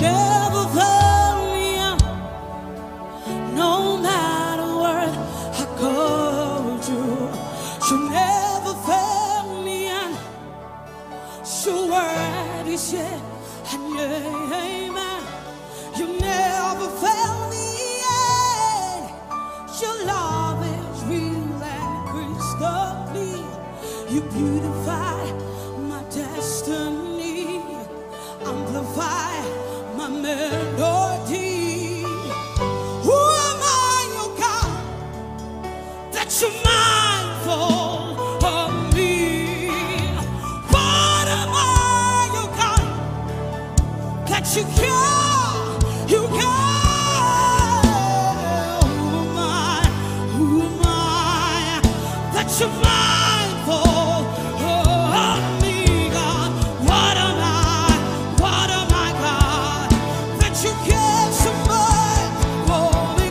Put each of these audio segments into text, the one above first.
never fail me. No matter what I go through, you never fail me. Your word is yeah and amen. You never fail me. Your love is real and crystal clear. You beautify my destiny, amplify my melody. Who am I, oh God, that you're mindful of me? What am I, oh God, that you care, you care? Who am I that you're mindful of me, God? What am I, God, that you care so much for me?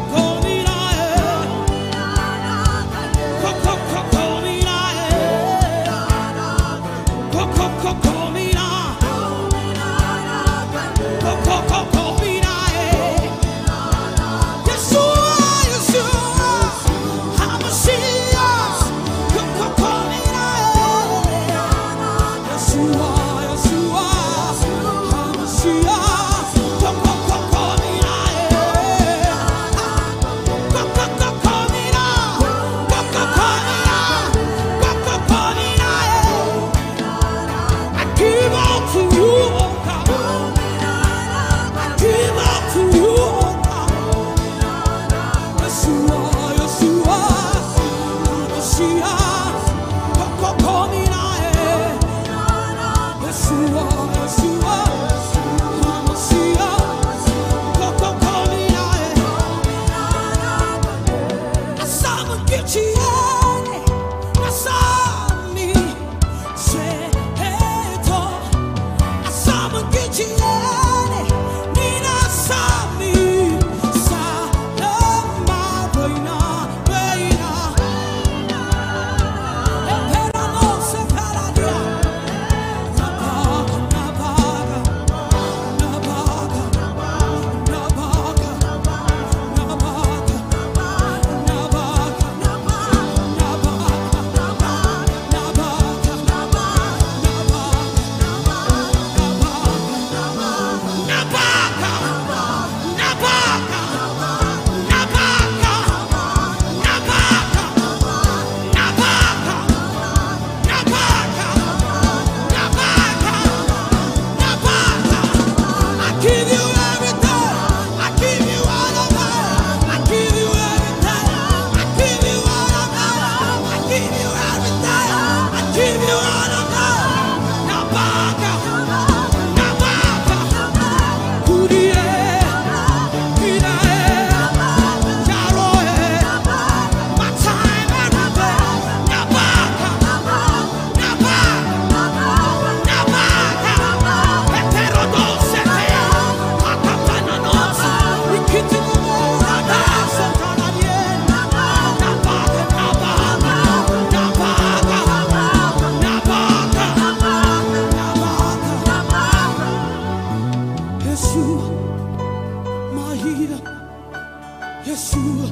Yeshua,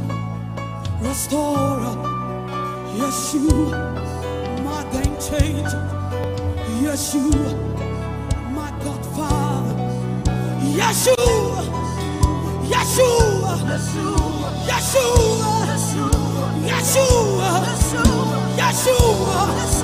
restorer. Yeshua, my game changer. Yeshua, my Godfather. Yeshua, Yeshua, Yeshua, Yeshua, Yeshua, Yeshua, Yeshua.